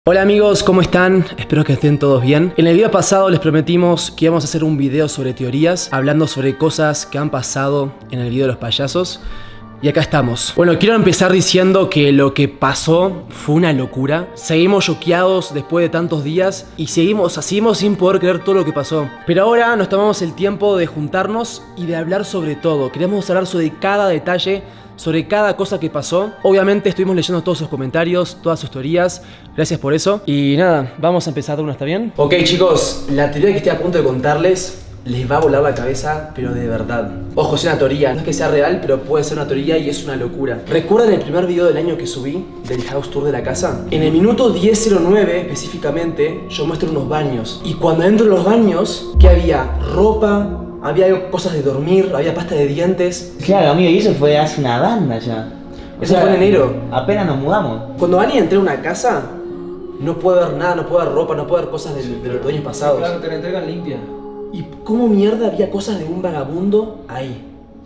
Hola amigos, ¿cómo están? Espero que estén todos bien. En el video pasado les prometimos que íbamos a hacer un video sobre teorías, hablando sobre cosas que han pasado en el video de los payasos. Y acá estamos. Bueno, quiero empezar diciendo que lo que pasó fue una locura. Seguimos choqueados después de tantos días y seguimos sin poder creer todo lo que pasó. Pero ahora nos tomamos el tiempo de juntarnos y de hablar sobre todo. Queremos hablar sobre cada detalle, sobre cada cosa que pasó. Obviamente estuvimos leyendo todos sus comentarios, todas sus teorías. Gracias por eso. Y nada, vamos a empezar de una, ¿está bien? Ok chicos, la teoría que estoy a punto de contarles les va a volar la cabeza, pero de verdad. Ojo, es una teoría, no es que sea real, pero puede ser una teoría y es una locura. ¿Recuerdan el primer video del año que subí del house tour de la casa? En el minuto 10:09 específicamente, yo muestro unos baños. Y cuando entro en los baños, ¿qué había? Ropa, había cosas de dormir, había pasta de dientes. Claro, amigo, y eso fue hace una banda ya. Eso fue en enero. Apenas nos mudamos. Cuando alguien entra a una casa, no puede ver nada, no puede ver ropa, no puede ver cosas de los dueños pasados. Claro, te la entregan limpia. ¿Y cómo mierda había cosas de un vagabundo ahí?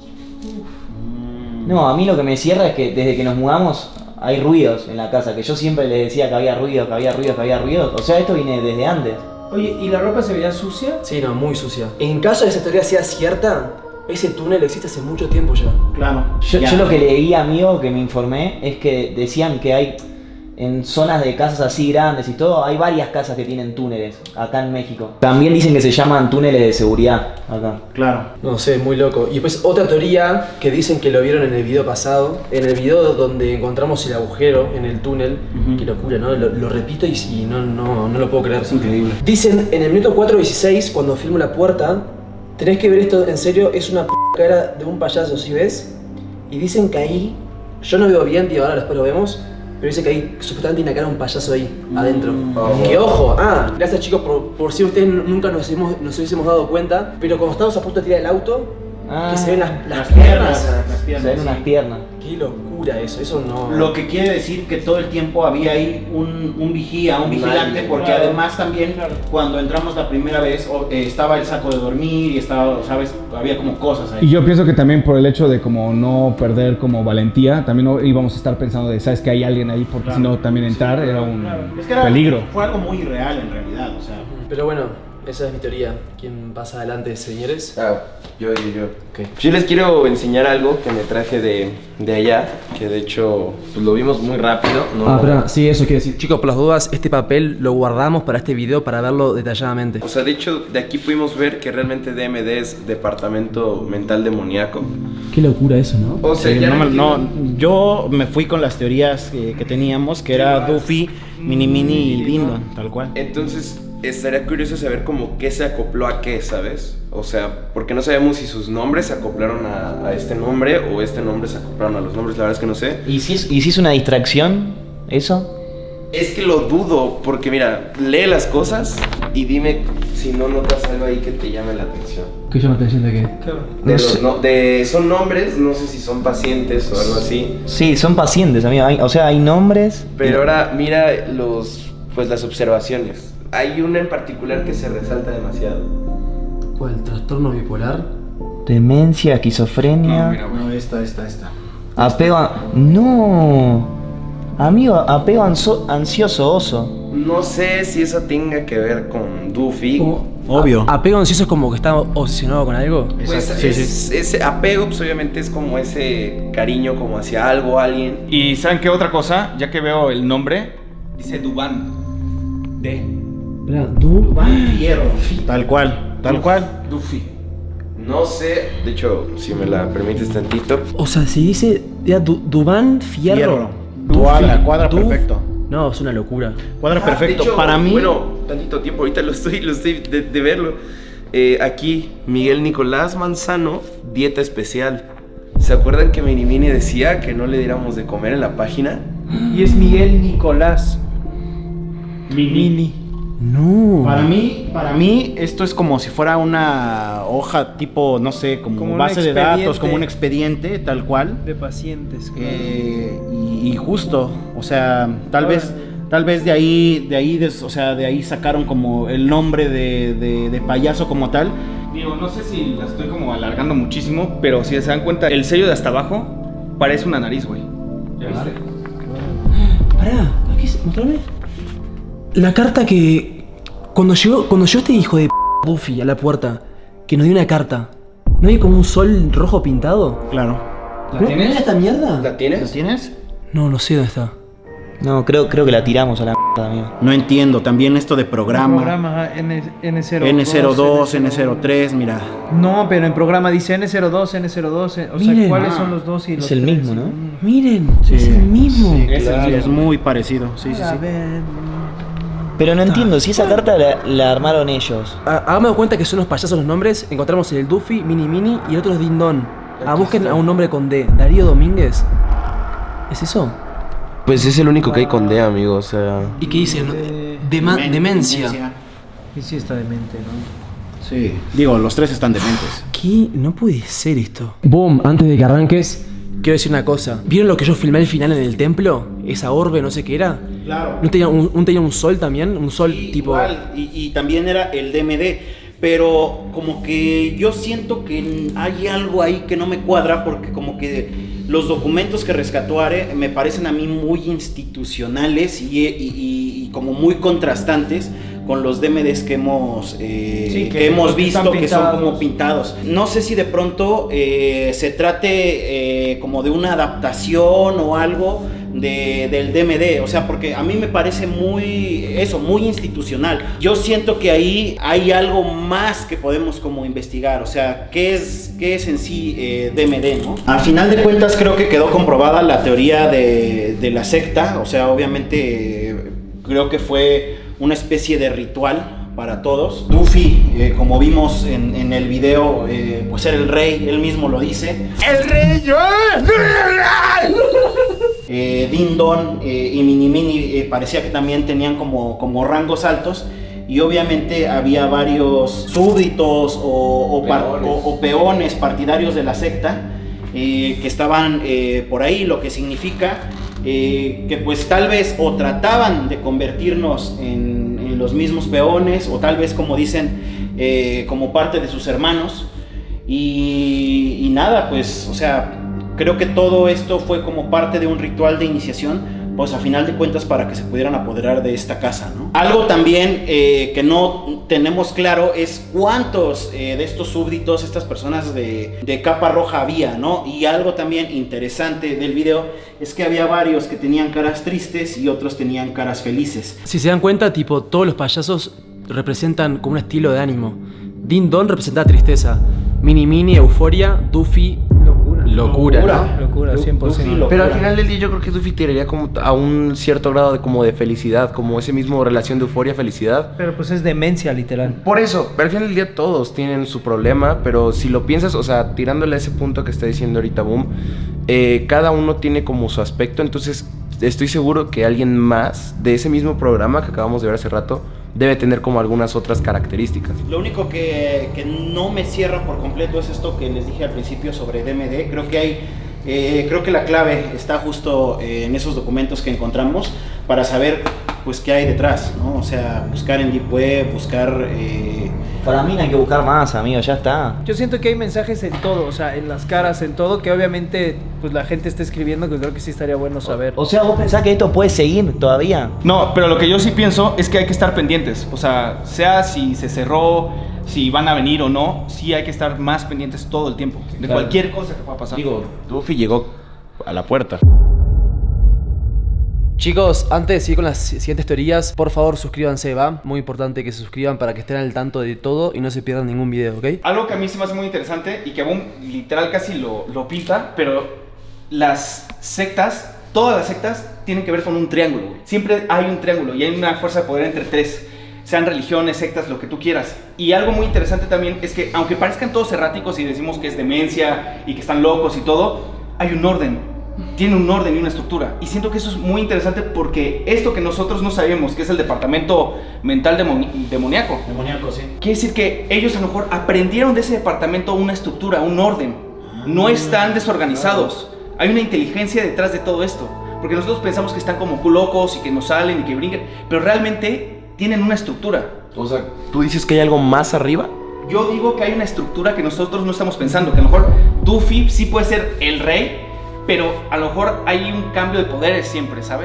No, a mí lo que me cierra es que desde que nos mudamos hay ruidos en la casa, que yo siempre les decía que había ruido, que había ruido, que había ruido. O sea, esto viene desde antes. Oye, ¿y la ropa se veía sucia? Sí, no, muy sucia. En caso de esa teoría sea cierta, ese túnel existe hace mucho tiempo ya. Claro. Yo lo que leí, amigo, que me informé, es que decían que hay en zonas de casas así grandes y todo, hay varias casas que tienen túneles acá en México. También dicen que se llaman túneles de seguridad acá. Claro. No sé, muy loco. Y después otra teoría que dicen que lo vieron en el video pasado, en el video donde encontramos el agujero en el túnel. Qué locura, ¿no? Lo repito y no lo puedo creer. Es increíble. Dicen en el minuto 4:16, cuando filmo la puerta, tenés que ver esto en serio, es una cara de un payaso, ¿sí ves? Y dicen que ahí, yo no veo bien, tío, ahora después lo vemos, pero dice que ahí supuestamente hay una cara de un payaso ahí, adentro. Que ojo, gracias chicos por si ustedes nunca nos hubiésemos dado cuenta, pero cuando estamos a punto de tirar el auto, que se ven las piernas. Se ven unas piernas. Qué locura eso no... Lo que quiere decir que todo el tiempo había ahí un vigía, un vigilante, porque claro. además también cuando entramos la primera vez estaba el saco de dormir y estaba, ¿sabes? Había como cosas ahí. Y yo pienso que también por el hecho de como no perder como valentía, también no íbamos a estar pensando de, sabes que hay alguien ahí, porque si no también entrar era un Es que peligro. fue algo muy irreal en realidad, o sea. Pero bueno, esa es mi teoría. ¿Quién pasa adelante, señores? Yo. Okay. Yo les quiero enseñar algo que me traje de allá, que de hecho pues, lo vimos muy rápido, ¿no? Espera, sí, eso quiere decir. Chicos, por las dudas, este papel lo guardamos para este video para verlo detalladamente. O sea, de hecho, de aquí pudimos ver que realmente DMD es Departamento Mental Demoníaco. Qué locura eso, ¿no? O sea, ya Yo me fui con las teorías que teníamos, que era Duffy, Mini y Dindon, tal cual. Entonces, estaría curioso saber como qué se acopló a qué, ¿sabes? O sea, porque no sabemos si sus nombres se acoplaron a este nombre o este nombre se acoplaron a los nombres, la verdad es que no sé. ¿Y si es una distracción eso? Es que lo dudo, porque mira, lee las cosas y dime si no notas algo ahí que te llame la atención. ¿Qué llama la atención de qué? Son nombres, no sé si son pacientes o algo así. Sí, son pacientes, amigo. O sea, hay nombres. Pero ahora mira las observaciones. Hay una en particular que se resalta demasiado. ¿Cuál? ¿Trastorno bipolar? Demencia, esquizofrenia. No, esta. Apego No. Amigo, apego ansioso oso. No sé si eso tenga que ver con Duffy. ¿Cómo? Obvio. ¿Apego ansioso es como que está obsesionado con algo? Pues ese apego, pues obviamente es como ese cariño como hacia algo, alguien. Y ¿saben qué otra cosa? Ya que veo el nombre, dice Dubán. Espera, Dubán Fierro. Tal cual. Duffy. No sé, de hecho, si me la permites tantito. O sea, si dice Dubán Fierro. Cuadra perfecto. No, es una locura. Cuadra perfecto. De hecho, Para mí. Bueno, tantito tiempo, ahorita lo estoy de verlo. Aquí, Miguel Nicolás Manzano, dieta especial. ¿Se acuerdan que Mini decía que no le diéramos de comer en la página? Y es Miguel Nicolás. Mini. No. Para mí esto es como si fuera una hoja tipo, no sé, como un base de datos, expediente. como un expediente, tal cual. De pacientes. Y justo, o sea, tal vez de ahí sacaron como el nombre de payaso como tal. Digo, no sé si la estoy como alargando muchísimo, pero si se dan cuenta, el sello de hasta abajo parece una nariz, güey. ¿Ya viste? Pará, ¿qué es? ¿Mostrame? La carta que... Cuando yo este hijo de Duffy a la puerta, que nos dio una carta, ¿no hay como un sol rojo pintado? Claro. ¿La tienes? ¿Mira esta mierda? ¿La tienes? ¿Lo tienes? No, no sé dónde está. No, creo que la tiramos a la mierda, amigo. No entiendo. También esto de programa. Programa N02. N02, N03, mira. No, pero en programa dice N02, N02. O sea, Miren. ¿cuáles son los dos y los Es el tres? mismo, ¿no? Miren, Sí. es el mismo. Sí. Es, Claro. es muy parecido. Sí, sí, sí. Pero no entiendo, si esa carta la armaron ellos. Hagamos de cuenta que son los payasos los nombres. Encontramos el Duffy, Mini y el otro es Din Don. Busquen a un nombre con D. Darío Domínguez. ¿Es eso? Pues es el único que hay con D, amigo, o sea... ¿Y qué dice? Demencia. Y sí está demente, ¿no? Sí. Digo, los tres están dementes. ¿Qué? No puede ser esto. Boom, antes de que arranques, quiero decir una cosa. ¿Vieron lo que yo filmé al final en el templo? Esa orbe, no sé qué era. Claro. ¿No tenía tenía un sol también? Un sol tipo... Igual, y también era el DMD. Pero como que yo siento que hay algo ahí que no me cuadra, porque como que los documentos que rescató Are me parecen a mí muy institucionales y como muy contrastantes con los DMDs que hemos, que hemos visto, que son como pintados. No sé si de pronto se trate como de una adaptación o algo del DMD, o sea, porque a mí me parece muy institucional. Yo siento que ahí hay algo más que podemos como investigar, o sea, ¿qué es en sí DMD, no? Al final de cuentas creo que quedó comprobada la teoría de la secta, o sea, obviamente creo que fue una especie de ritual para todos. Duffy, como vimos en el video, pues era el rey, él mismo lo dice. ¡El rey! Din Don y Mini parecía que también tenían como rangos altos, y obviamente había varios súbditos o peones partidarios de la secta que estaban por ahí, lo que significa que pues tal vez o trataban de convertirnos en los mismos peones, o tal vez, como dicen, como parte de sus hermanos, y nada, pues, o sea, creo que todo esto fue como parte de un ritual de iniciación, pues a final de cuentas para que se pudieran apoderar de esta casa, ¿no? Algo también que no tenemos claro es cuántos de estos súbditos, estas personas de capa roja había, ¿no? Y algo también interesante del video es que había varios que tenían caras tristes y otros tenían caras felices. Si se dan cuenta, tipo, todos los payasos representan como un estilo de ánimo. Din Don representa tristeza. Mini, euforia. Duffy, locura, ¿no? Locura, 100%. Pero al final del día yo creo que Duffy tiraría como a un cierto grado de felicidad, como ese mismo relación de euforia, felicidad. Pero pues es demencia, literal. Por eso, pero al final del día todos tienen su problema, pero si lo piensas, o sea, tirándole a ese punto que está diciendo ahorita Boom, cada uno tiene como su aspecto, entonces estoy seguro que alguien más de ese mismo programa que acabamos de ver hace rato debe tener como algunas otras características. Lo único que no me cierra por completo es esto que les dije al principio sobre DMD. Creo que la clave está justo en esos documentos que encontramos para saber pues qué hay detrás, ¿no? O sea, buscar en Deep Web, buscar... Para mí no hay que buscar más, amigo, ya está. Yo siento que hay mensajes en todo, o sea, en las caras, en todo, que obviamente pues la gente está escribiendo, que creo que sí estaría bueno saber. O sea, ¿vos pensás que esto puede seguir todavía? No, pero lo que yo sí pienso es que hay que estar pendientes. O sea si se cerró, si van a venir o no, sí hay que estar más pendientes todo el tiempo. De Claro. cualquier cosa que pueda pasar. Digo, Duffy llegó a la puerta. Chicos, antes de seguir con las siguientes teorías, por favor suscríbanse, ¿va? Muy importante que se suscriban para que estén al tanto de todo y no se pierdan ningún video, ¿ok? Algo que a mí se me hace muy interesante y que Boom literal casi lo pinta, pero las sectas, todas las sectas tienen que ver con un triángulo, güey. Siempre hay un triángulo y hay una fuerza de poder entre tres, sean religiones, sectas, lo que tú quieras. Y algo muy interesante también es que aunque parezcan todos erráticos y decimos que es demencia y que están locos y todo, hay un orden. Tiene un orden y una estructura. Y siento que eso es muy interesante porque esto que nosotros no sabemos, que es el departamento mental demoníaco. Demoníaco, sí. Quiere decir que ellos a lo mejor aprendieron de ese departamento una estructura, un orden. No están desorganizados. Hay una inteligencia detrás de todo esto. Porque nosotros pensamos que están como locos y que nos salen y que brincan. Pero realmente tienen una estructura. O sea, ¿tú dices que hay algo más arriba? Yo digo que hay una estructura que nosotros no estamos pensando. Que a lo mejor Duffy sí puede ser el rey, pero a lo mejor hay un cambio de poderes siempre, ¿sabes?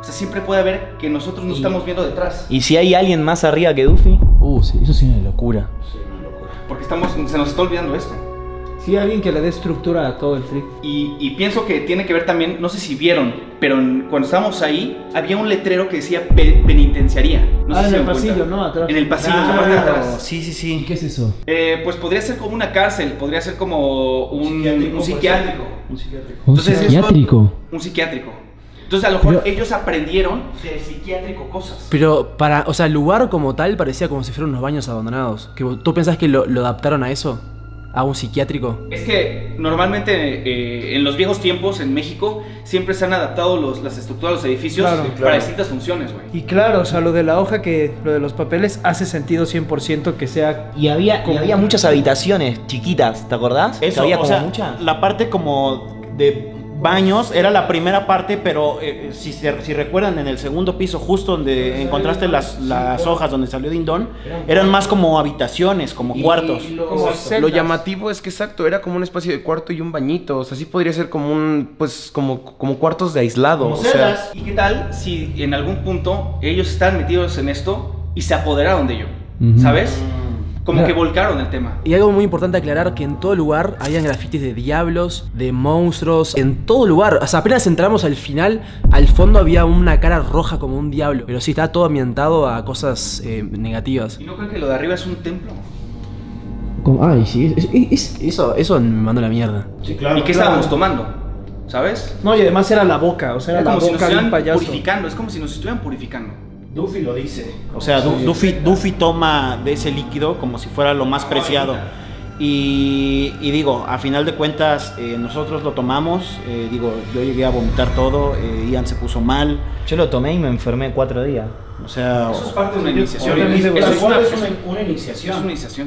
O sea, siempre puede haber que nosotros no estamos viendo detrás. ¿Y si hay alguien más arriba que Duffy? Sí, eso sí es una locura. Porque se nos está olvidando esto. Sí, alguien que le dé estructura a todo el trip. Y pienso que tiene que ver también, no sé si vieron, pero cuando estábamos ahí, había un letrero que decía penitenciaría. No sé si en se el dan pasillo, cuenta. ¿no? Atrás. En el pasillo, en la parte de atrás. Sí, sí, sí. ¿Qué es eso? Pues podría ser como una cárcel, podría ser como un psiquiátrico. ¿Un Entonces, psiquiátrico? Un psiquiátrico. Entonces, a lo mejor ellos aprendieron de psiquiátrico cosas. Pero o sea, el lugar como tal parecía como si fueran unos baños abandonados. ¿Tú pensás que lo adaptaron a eso? ¿A un psiquiátrico? Es que normalmente en los viejos tiempos en México siempre se han adaptado las estructuras de los edificios para distintas funciones, güey. Y claro, o sea, lo de la hoja, lo de los papeles hace sentido 100% que sea... Y había muchas habitaciones chiquitas, ¿te acordás? Eso, había o como sea, muchas. la parte como de baños era la primera parte, pero si recuerdan, en el segundo piso, justo donde encontraste las hojas donde salió Dindón, eran más como habitaciones, como cuartos. Lo llamativo es que exacto, era como un espacio de cuarto y un bañito. O sea, sí podría ser como como cuartos de aislado. Como o sea, celdas. ¿Y qué tal si en algún punto ellos están metidos en esto y se apoderaron de ello? ¿Sabes? Como que volcaron el tema. Y algo muy importante aclarar, que en todo lugar habían grafitis de diablos, de monstruos, en todo lugar. O sea, apenas entramos al final, al fondo había una cara roja como un diablo. Pero sí, estaba todo ambientado a cosas negativas. ¿Y no creen que lo de arriba es un templo? Ay, sí, eso me mandó a la mierda. Sí, claro. ¿Y qué estábamos tomando? ¿Sabes? No, y además era la boca, o sea, era Era como la si nos boca de un estuvieran payaso. purificando, es como si nos estuvieran purificando. Duffy lo dice. O sea, Duffy toma de ese líquido como si fuera lo más preciado. Y digo, a final de cuentas, nosotros lo tomamos. Yo llegué a vomitar todo. Ian se puso mal. Yo lo tomé y me enfermé 4 días. O sea, Eso es parte de una iniciación. Eso Eso es una es iniciación. una iniciación.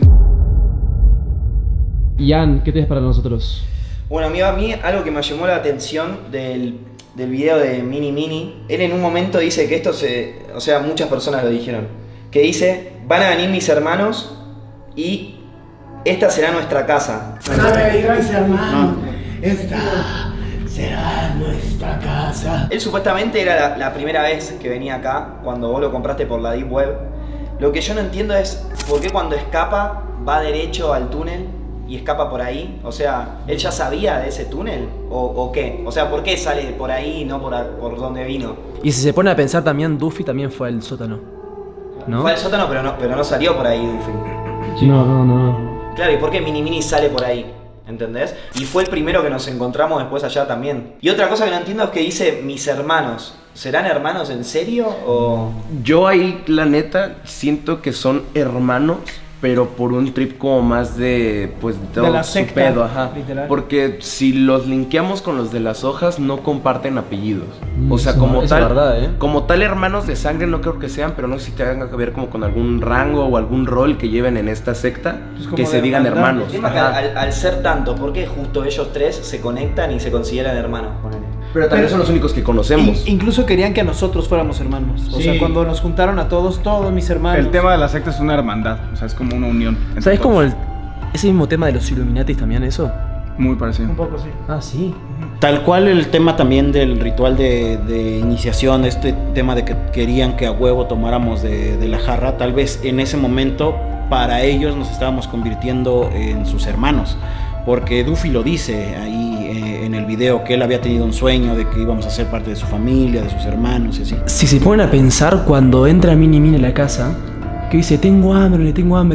Ian, ¿qué tienes para nosotros? Bueno, a mí algo que me llamó la atención del video de Mini, él en un momento dice que o sea, muchas personas lo dijeron, que dice, van a venir mis hermanos y esta será nuestra casa. Van a venir mis hermanos, esta será nuestra casa. Él supuestamente era la primera vez que venía acá, cuando vos lo compraste por la Deep Web. Lo que yo no entiendo es por qué cuando escapa va derecho al túnel y escapa por ahí. O sea, ¿él ya sabía de ese túnel? ¿O qué? O sea, ¿por qué sale por ahí y no por donde vino? Y si se pone a pensar también, Duffy también fue al sótano, ¿no? Fue al sótano, pero no salió por ahí Duffy. No. Claro, ¿y por qué Mini sale por ahí? ¿Entendés? Y fue el primero que nos encontramos después allá también. Y otra cosa que no entiendo es que dice mis hermanos. ¿Serán hermanos en serio o...? yo ahí, la neta, siento que son hermanos, pero por un trip como más de, pues, De la su secta, pedo, ajá. literal. Porque si los linkeamos con los de las hojas, no comparten apellidos. O sea, eso como es tal, verdad, ¿eh? como tal hermanos de sangre no creo que sean, pero no sé si tengan que ver como con algún rango o algún rol que lleven en esta secta, Pues como que se de digan hermandad. hermanos. El tema es que Ajá. al ser tanto, ¿por qué justo ellos tres se conectan y se consideran hermanos? Ponele. Pero también son los únicos que conocemos. Incluso querían que nosotros fuéramos hermanos. O sea, cuando nos juntaron a todos mis hermanos. El tema de la secta es una hermandad, o sea, es como una unión. entre ¿Sabes todos. cómo ese mismo tema de los Illuminatis también eso? Muy parecido. Un poco sí. Ah, sí. Tal cual el tema también del ritual de iniciación, este tema de que querían que a huevo tomáramos de la jarra, tal vez en ese momento para ellos nos estábamos convirtiendo en sus hermanos. Porque Duffy lo dice ahí en el video, que él había tenido un sueño de que íbamos a ser parte de su familia, de sus hermanos y así. Si se ponen a pensar, cuando entra Mini a la casa, que dice, tengo hambre.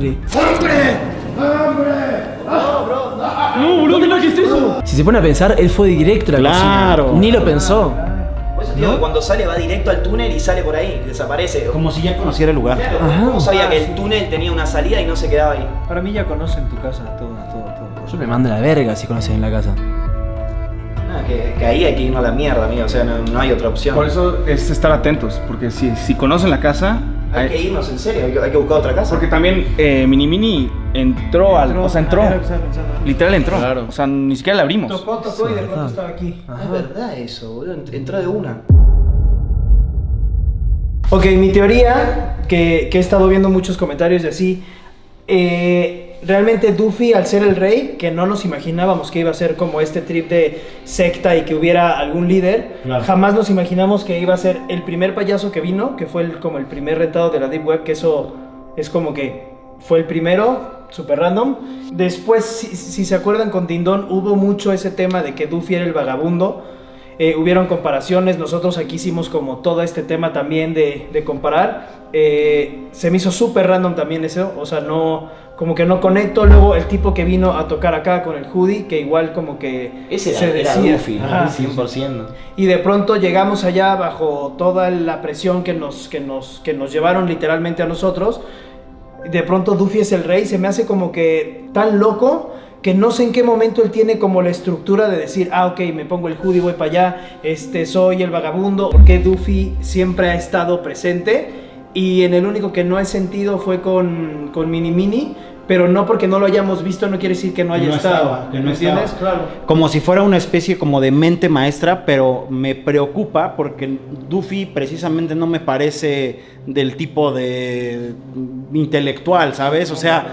Si se pone a pensar, él fue directo a la Claro. cocina. Ni lo pensó. Por eso te digo que cuando sale va directo al túnel y sale por ahí, desaparece. Como si ya conociera el lugar. Claro, Ajá. ¿cómo sabía que el túnel tenía una salida y no se quedaba ahí? Para mí ya conocen tu casa, todo. Yo me mando a la verga si conocen en la casa. Ah, que ahí hay que irnos a la mierda, amigo. O sea, no hay otra opción. Por eso es estar atentos, porque si conocen la casa... Hay que irnos en serio, hay que buscar otra casa. Porque también Mini entró al... O sea, entró. Literal entró. Claro. O sea, ni siquiera la abrimos. Tocó y de pronto estaba aquí. Es verdad eso, boludo. Entró de una. Ok, mi teoría, que he estado viendo muchos comentarios y así, realmente Duffy, al ser el rey, que no nos imaginábamos que iba a ser como este trip de secta y que hubiera algún líder, jamás nos imaginamos que iba a ser el primer payaso que vino, que fue como el primer rentado de la Deep Web, que eso es como que fue el primero, super random. Después, si se acuerdan, con Dindon hubo mucho ese tema de que Duffy era el vagabundo. Hubieron comparaciones, nosotros aquí hicimos como todo este tema también de comparar. Se me hizo súper random también eso, o sea, no, como que no conecto. Luego el tipo que vino a tocar acá con el hoodie, que igual como que ese se era decía, Duffy, ¿no? ajá, 100%. y de pronto llegamos allá bajo toda la presión que nos llevaron literalmente a nosotros. De pronto Duffy es el rey, se me hace como que tan loco que no sé en qué momento él tiene como la estructura de decir, ok, me pongo el hoodie, voy para allá, soy el vagabundo, porque Duffy siempre ha estado presente, y en el único que no he sentido fue con Mini Mini, pero no porque no lo hayamos visto no quiere decir que no haya estado, que no ¿me entiendes? estaba. Claro. Como si fuera una especie como de mente maestra, pero me preocupa porque Duffy precisamente no me parece del tipo de intelectual, ¿sabes? O sea,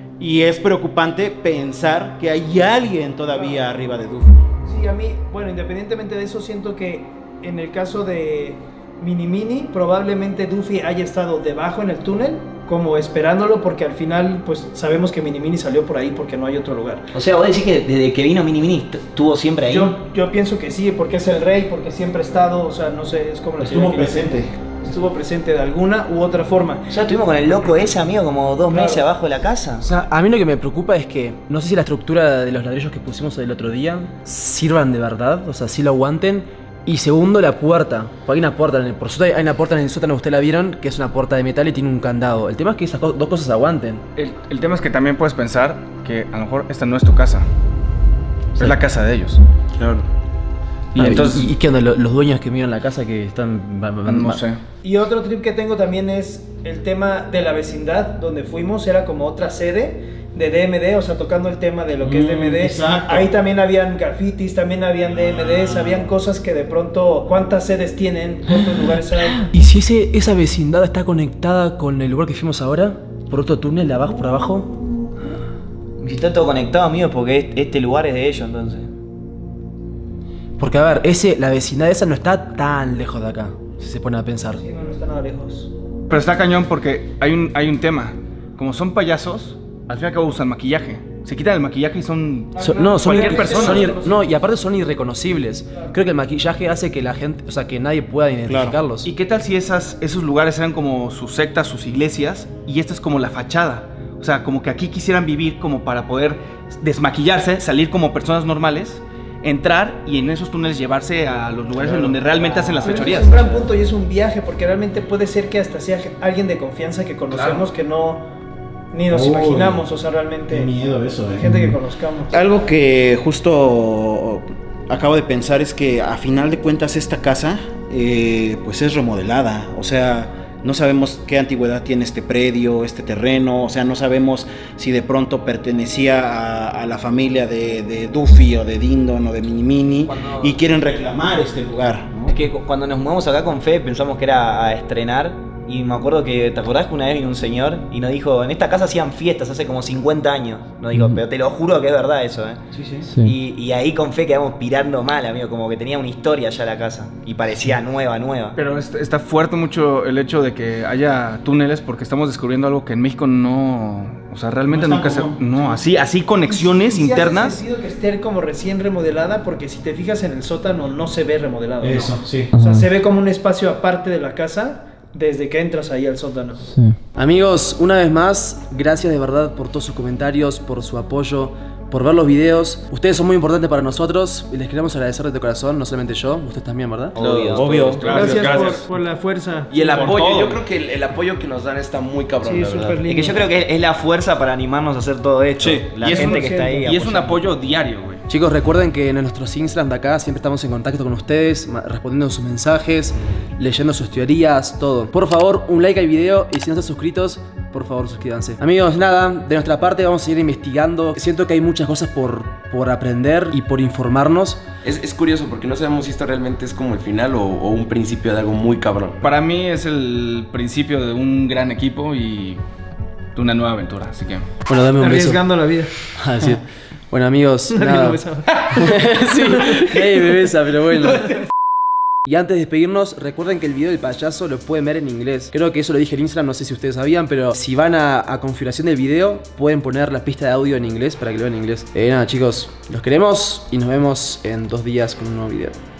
y es preocupante pensar que hay alguien todavía arriba de Duffy. Sí, a mí, bueno, independientemente de eso, siento que en el caso de Mini Mini, probablemente Duffy haya estado debajo en el túnel, como esperándolo, porque al final, pues sabemos que Mini Mini salió por ahí porque no hay otro lugar. O sea, vos decís que desde que vino Mini Mini estuvo siempre ahí. Yo pienso que sí, porque es el rey, porque siempre ha estado, o sea, no sé, es como la Estuvo presente. Estuvo presente de alguna u otra forma. Ya estuvimos con el loco ese, amigo, como 2 meses abajo de la casa. O sea, a mí lo que me preocupa es que no sé si la estructura de los ladrillos que pusimos el otro día sirvan de verdad, o sea, si lo aguanten. Y segundo, la puerta. Porque hay una puerta, por suerte hay una puerta en el sótano, ustedes la vieron, que es una puerta de metal y tiene un candado. El tema es que esas dos cosas aguanten. El tema es que también puedes pensar que a lo mejor esta no es tu casa. Es la casa de ellos. Claro. Y entonces... ¿Y qué onda? Los dueños que miran la casa que están... no sé. Y otro trip que tengo también es el tema de la vecindad donde fuimos, era como otra sede de DMD, o sea, tocando el tema de lo que es DMD. Exacto. Ahí también habían grafitis, también habían DMDs, habían cosas que de pronto, ¿cuántas sedes tienen? ¿Cuántos lugares hay? ¿Y si esa vecindad está conectada con el lugar que fuimos ahora? ¿Por otro túnel de abajo por abajo? Si está todo conectado, amigo, porque este lugar es de ellos, entonces. Porque a ver, la vecindad esa no está tan lejos de acá, si se pone a pensar. Sí, no está nada lejos. Pero está cañón porque hay un tema. Como son payasos, al fin y al cabo usan maquillaje. Se quitan el maquillaje y son cualquier persona. Y aparte son irreconocibles. Creo que el maquillaje hace que la gente, o sea, que nadie pueda identificarlos. ¿Y qué tal si esos lugares eran como sus sectas, sus iglesias, y esta es como la fachada? O sea, como que aquí quisieran vivir como para poder desmaquillarse, salir como personas normales, entrar y en esos túneles llevarse a los lugares en donde realmente hacen las Pero fechorías. es un gran punto y es un viaje, porque realmente puede ser que hasta sea alguien de confianza que conocemos, que no ni nos imaginamos, o sea, realmente Qué miedo eso, gente que conozcamos. Algo que justo acabo de pensar es que a final de cuentas esta casa pues es remodelada, o sea, no sabemos qué antigüedad tiene este predio, este terreno, o sea, no sabemos si de pronto pertenecía a la familia de Duffy o de Dindon o de Mini Mini y quieren reclamar este lugar, ¿no? Es que cuando nos mudamos acá con Fe pensamos que era a estrenar. Y me acuerdo que, ¿te acordás que una vez vino un señor y nos dijo, en esta casa hacían fiestas hace como 50 años? Nos dijo, pero te lo juro que es verdad eso, ¿eh? Sí. Y ahí con Fe quedamos pirando mal, amigo, como que tenía una historia ya la casa y parecía nueva. Pero está fuerte mucho el hecho de que haya túneles porque estamos descubriendo algo que en México no... O sea, realmente No nunca está se... común. No, así conexiones Sí, internas. hace sentido que esté como recién remodelada, porque si te fijas en el sótano no se ve remodelado. Eso, sí. O sea, se ve como un espacio aparte de la casa desde que entras ahí al sótano. Amigos, una vez más, gracias de verdad por todos sus comentarios, por su apoyo, por ver los videos. Ustedes son muy importantes para nosotros y les queremos agradecer de corazón, no solamente yo, ustedes también, ¿verdad? Obvio. Gracias. Por la fuerza. Y el Por apoyo, todo. yo creo que el apoyo que nos dan está muy cabrón, Sí, la verdad. súper lindo. Y que yo creo que es la fuerza para animarnos a hacer todo esto. Sí, La y es gente un- que está ahí. Y es un apoyando. apoyo diario, güey. Chicos, recuerden que en nuestros Instagram de acá siempre estamos en contacto con ustedes, respondiendo sus mensajes, leyendo sus teorías, todo. Por favor, un like al video y si no están suscritos, por favor suscríbanse. Amigos, nada, de nuestra parte vamos a seguir investigando. Siento que hay muchas cosas por aprender y por informarnos. Es curioso porque no sabemos si esto realmente es como el final o un principio de algo muy cabrón. Para mí es el principio de un gran equipo y una nueva aventura, así que... Bueno, dame un beso. Arriesgando la vida. Ah, sí. Bueno, amigos, Nadie nada. lo besaba. Sí, nadie me besa, pero bueno. Y antes de despedirnos, recuerden que el video del payaso lo pueden ver en inglés. Creo que eso lo dije en Instagram, no sé si ustedes sabían, pero si van a configuración del video, pueden poner la pista de audio en inglés para que lo vean en inglés. Nada, chicos, los queremos y nos vemos en 2 días con un nuevo video.